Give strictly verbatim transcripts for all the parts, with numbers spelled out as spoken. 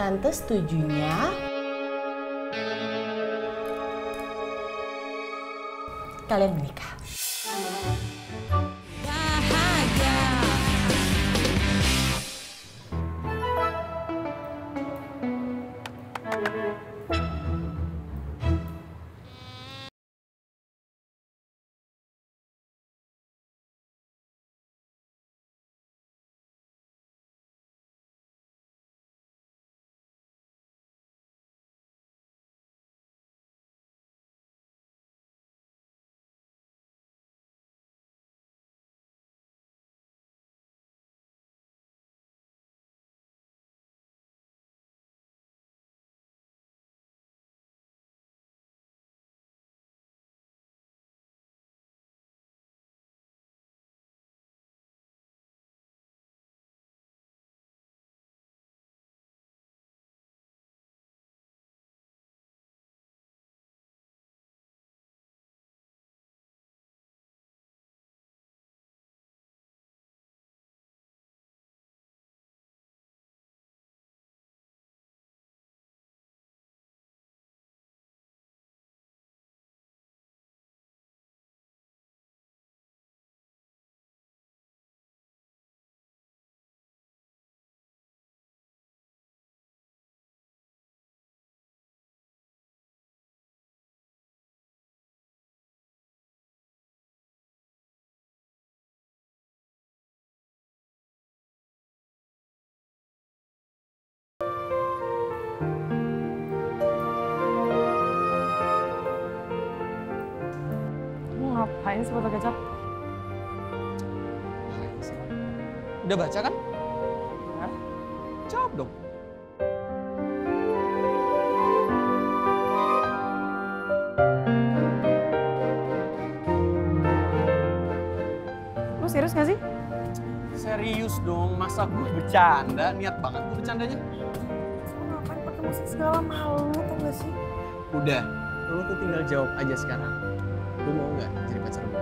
Tante setujunya kalian menikah. Ngapain sih botol kecap? Udah baca kan? Hah? Jawab dong. Lu serius gak sih? Serius dong, masa gue bercanda? Niat banget gue bercandanya. Lu ngapain pakai musik segala, malu tau gak sih? Udah, lu tuh tinggal jawab aja sekarang. Lu mau nggak jadi pacar gue?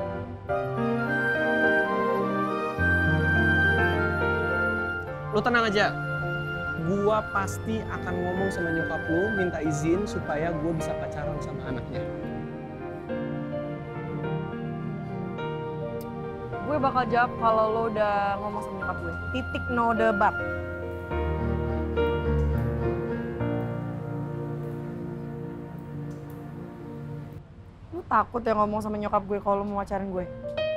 Lu tenang aja. Gua pasti akan ngomong sama nyokap lu, minta izin supaya gua bisa pacaran sama anaknya. Gue bakal jawab kalau lo udah ngomong sama nyokap gue. Titik, no debat. Lu takut ya ngomong sama nyokap gue kalau mau pacaran gue?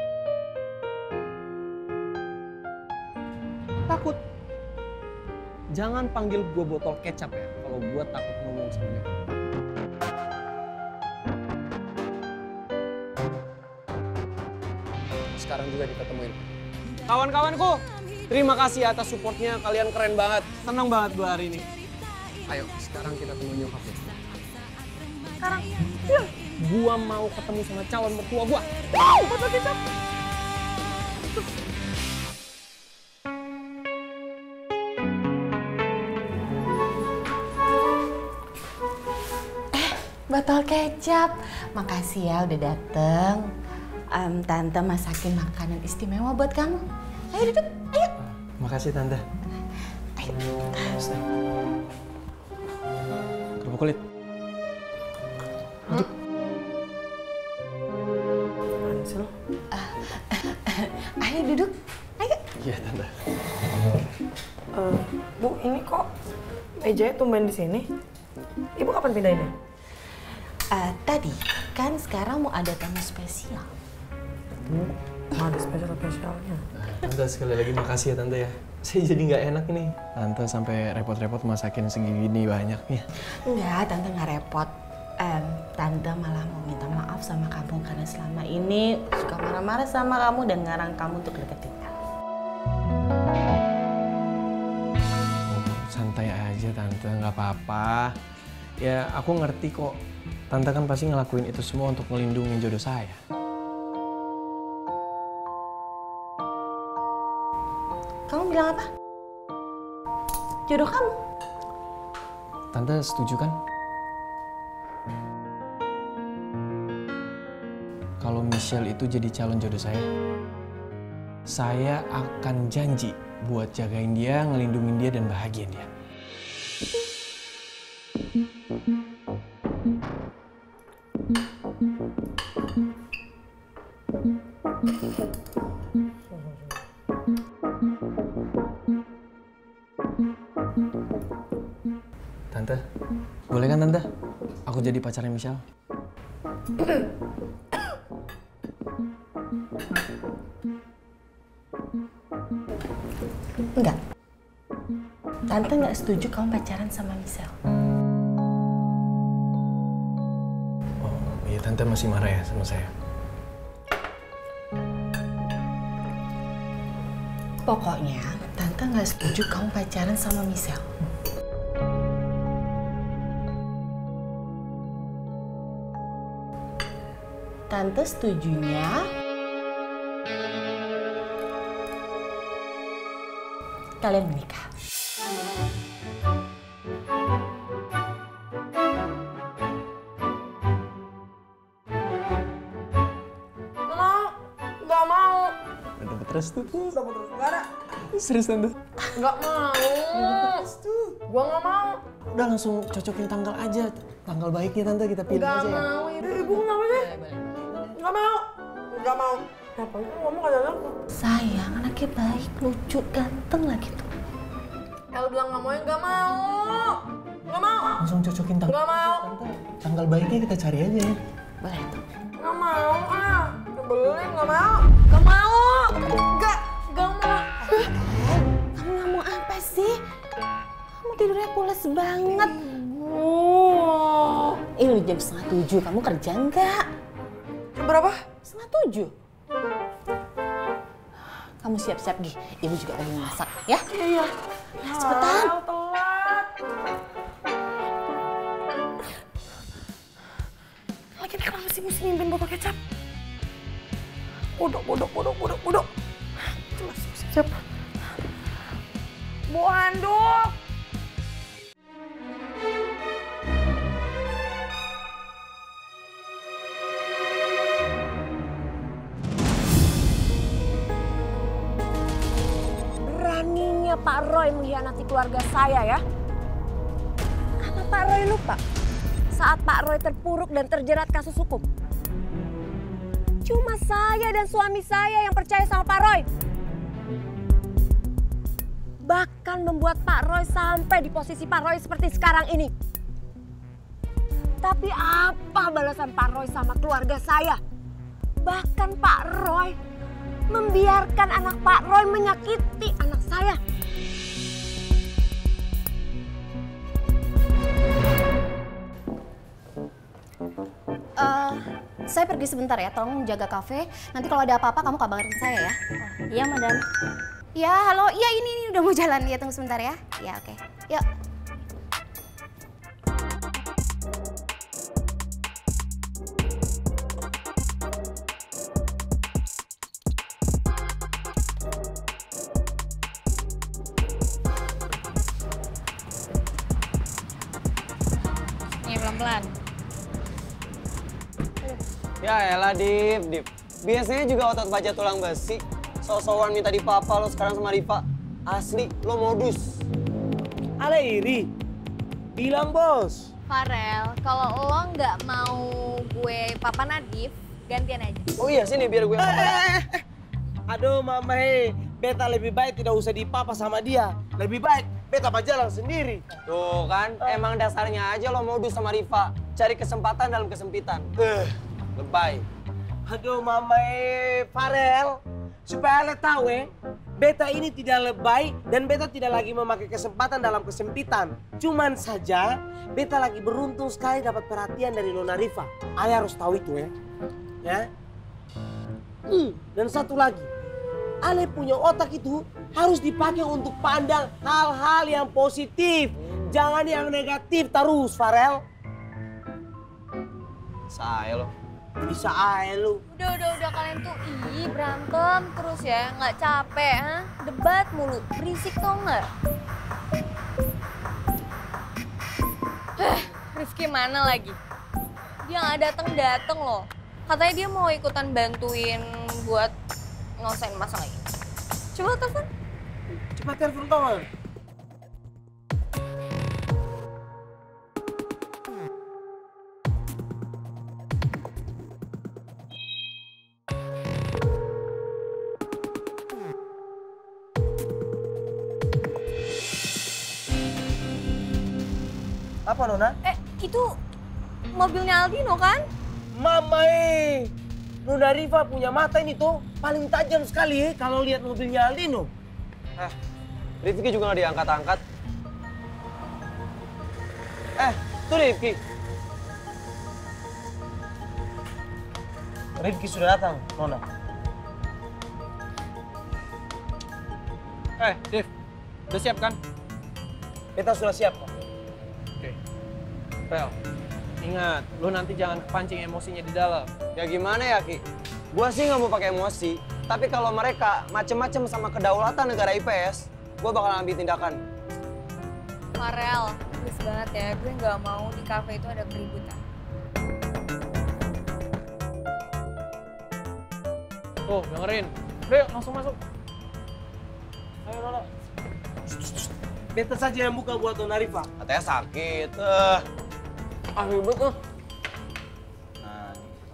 Takut? Jangan panggil gua botol kecap ya kalau gua takut ngomong sama nyokap. Sekarang juga diketemuin. Kawan-kawanku, terima kasih atas supportnya. Kalian keren banget. Senang banget gua hari ini. Ayo, sekarang kita temu nyokap ya. Sekarang? Ya. Gua mau ketemu sama calon mertua gua. Wow, botol kecap! Botol kecap, makasih ya udah dateng. Um, Tante masakin makanan istimewa buat kamu. Ayo duduk, ayo. Makasih Tante. Ayo. Kerupuk kulit. Duduk. Ansel. Uh, ayo duduk, ayo. Iya Tante. Uh, Bu, ini kok mejanya tumben di sini? Ibu kapan pindahinnya? Uh, tadi kan sekarang mau ada tamu spesial. Hmm, ada spesial-spesialnya. Tante sekali lagi makasih ya Tante ya. Saya jadi nggak enak nih. Tante sampai repot-repot masakin segini banyaknya. Enggak, Tante nggak repot. Um, Tante malah mau minta maaf sama kamu karena selama ini suka marah-marah sama kamu dan ngarang kamu untuk deketin kamu. Santai aja Tante, nggak apa-apa. Ya aku ngerti kok. Tante kan pasti ngelakuin itu semua untuk ngelindungin jodoh saya. Kamu bilang apa? Jodoh kamu? Tante setuju kan? Kalau Michelle itu jadi calon jodoh saya, saya akan janji buat jagain dia, ngelindungin dia, dan bahagiain dia. Tante, boleh kan Tante? Aku jadi pacarnya Michelle. Enggak. Tante nggak setuju kamu pacaran sama Michelle. Oh iya, Tante masih marah ya sama saya? Pokoknya, Tante nggak setuju kamu pacaran sama Michelle. Tante setujunya kalian menikah. Nggak mau, nggak mau. Udah dapet restu tuh. Udah putus, nggak ada. Serius Tante? Nggak mau. Gua nggak mau. Udah langsung cocokin tanggal aja. Tanggal baiknya Tante kita pilih Nggak aja ya. mau. Ibu, ibu kenapa sih? Nggak mau. Nggak mau. Ngapain sih ngomong aja aku? Sayang, anaknya baik, lucu, ganteng lagi tuh. El bilang nggak mau ya nggak mau. Nggak mau. Langsung cocokin tanggal. Nggak mau. Tante, tanggal baiknya kita cari aja ya. Boleh tuh. Nggak mau ah. Nyebelin nggak mau. Nggak mau. Nggak. Nggak mau. Kamu ngomong apa sih? Kamu tidurnya pules banget. Oh. Eh, udah jam setengah tujuh, kamu kerja nggak? Berapa? Setengah tujuh. Kamu siap-siap, Gi. Ibu juga lagi masak, ya? Iya, iya. Cepetan. Ah, telat. Lagi kenapa sih mesti nyimpin botol kecap? Bodoh, bodoh, bodoh, bodoh, bodoh. Jelas, siap-siap. Bu handuk. Beraninya Pak Roy mengkhianati keluarga saya ya. Apa Pak Roy lupa saat Pak Roy terpuruk dan terjerat kasus hukum? Cuma saya dan suami saya yang percaya sama Pak Roy. Bahkan membuat Pak Roy sampai di posisi Pak Roy seperti sekarang ini. Tapi apa balasan Pak Roy sama keluarga saya? Bahkan Pak Roy membiarkan anak Pak Roy menyakiti anak saya. Uh, saya pergi sebentar ya, tolong jaga kafe. Nanti kalau ada apa-apa kamu kabarin saya ya. Oh, iya, Madam. Ya, halo. Iya, ini, ini udah mau jalan. Ya, tunggu sebentar ya. Ya, oke. Yuk. Pelan-pelan. Ya elah, Dip, Dip. Biasanya juga otot baja tulang besi. So-soan minta dipapa lo sekarang sama Rifa. Asli, lo modus. Ale iri. Bilang bos. Farel, kalau lo nggak mau gue papa Nadif, gantian aja. Oh iya, sini biar gue yang papa. Eh, aduh mama he, beta lebih baik tidak usah dipapa sama dia. Lebih baik beta berjalan sendiri. Tuh kan, emang dasarnya aja lo modus sama Rifa. Cari kesempatan dalam kesempitan. Eh, lebay. Aduh mama he, Farel. Supaya ale tahu eh, beta ini tidak lebay dan beta tidak lagi memakai kesempatan dalam kesempitan. Cuman saja, beta lagi beruntung sekali dapat perhatian dari Nona Rifa. Ale harus tahu itu ya. Ya. Hmm, dan satu lagi, ale punya otak itu harus dipakai untuk pandang hal-hal yang positif. Jangan yang negatif terus, Farel. Saya lo. Bisa aja lu. Udah, udah, udah kalian tuh ih berantem terus ya, nggak capek, ha? Debat mulu, berisik tau nggak? Eh, Rifki mana lagi? Dia nggak dateng-dateng loh. Katanya dia mau ikutan bantuin buat ngelesain masalah ini. Coba telepon. Cepat telepon kawan. Apa Nona? Eh, itu mobilnya Aldino kan? Mama eh, Nona Riva punya mata ini tuh paling tajam sekali eh kalau lihat mobilnya Aldino. Eh, Rifki juga nggak diangkat-angkat. Eh, tuh Rifki. Rifki sudah datang, Nona. Eh, Div, udah siap kan? Beta sudah siap kok. Oke. Rel, ingat, lu nanti jangan kepancing emosinya di dalam. Ya gimana ya, Ki? Gua sih nggak mau pakai emosi, tapi kalau mereka macem-macem sama kedaulatan negara I P S, gua bakal ambil tindakan. Farel, please banget ya, gue nggak mau di kafe itu ada keributan. Tuh, dengerin. Udah, yuk, langsung masuk. Ayo Nona. Beta saja yang buka buat Nona Riva. Katanya sakit. Eh. Ah, ribet tuh. Nah,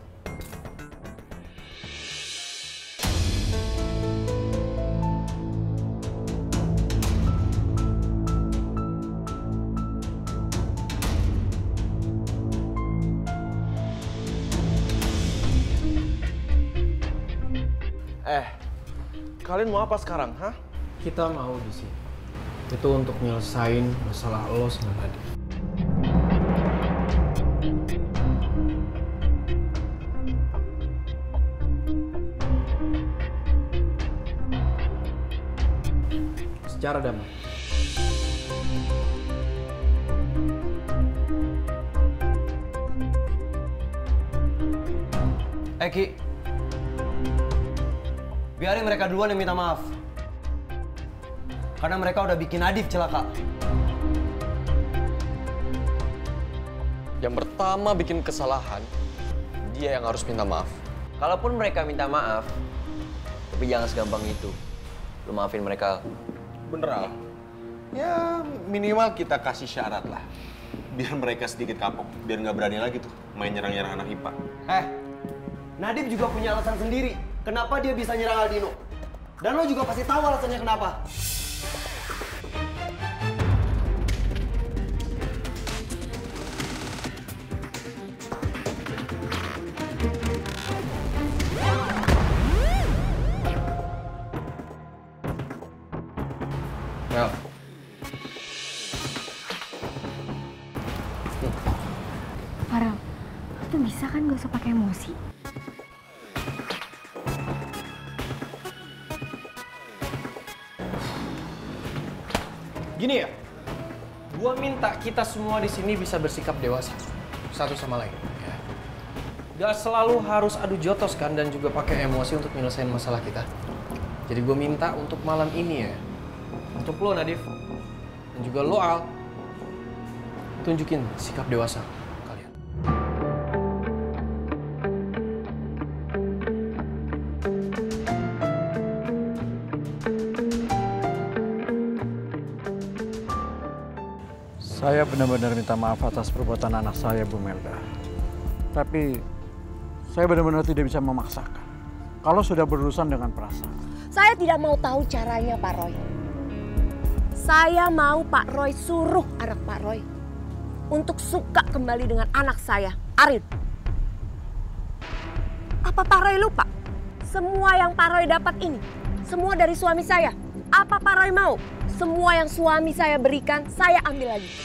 Eh, kalian mau apa sekarang, hah? Kita mau di sini. Itu untuk nyelesain masalah lo sama Nadif. Secara damai. Eh Ki, biarin mereka duluan yang minta maaf. Karena mereka udah bikin Nadif celaka. Yang pertama bikin kesalahan, dia yang harus minta maaf. Kalaupun mereka minta maaf, tapi jangan segampang itu. Lu maafin mereka. Bener, Al? Ya, minimal kita kasih syarat lah. Biar mereka sedikit kapok, biar nggak berani lagi tuh main nyerang-nyerang anak I P A. Eh, Nadif juga punya alasan sendiri. Kenapa dia bisa nyerang Aldino? Dan lo juga pasti tahu alasannya kenapa. Mel. Farel, itu bisa kan gak usah pakai emosi? Gini ya, gua minta kita semua di sini bisa bersikap dewasa satu sama lain. Ya. Gak selalu harus adu jotos kan dan juga pakai emosi untuk nyelesain masalah kita. Jadi gue minta untuk malam ini ya, untuk lo Nadif dan juga lo Al, tunjukin sikap dewasa kalian. Saya benar-benar minta maaf atas perbuatan anak saya, Bu Melda. Tapi saya benar-benar tidak bisa memaksakan. Kalau sudah berurusan dengan perasaan. Saya tidak mau tahu caranya, Pak Roy. Saya mau Pak Roy suruh anak Pak Roy untuk suka kembali dengan anak saya, Arin. Apa Pak Roy lupa? Semua yang Pak Roy dapat ini, semua dari suami saya. Apa Pak Roy mau? Semua yang suami saya berikan, saya ambil lagi.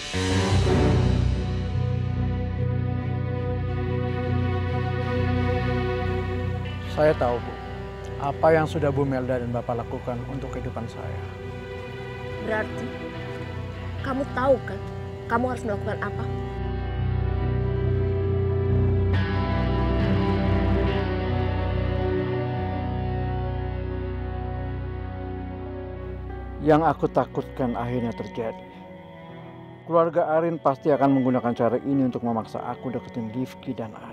Saya tahu, Bu, apa yang sudah Bu Melda dan Bapak lakukan untuk kehidupan saya. Berarti kamu tahu kan, kamu harus melakukan apa? Yang aku takutkan akhirnya terjadi. Keluarga Arin pasti akan menggunakan cara ini untuk memaksa aku deketin Rifki dan Arin.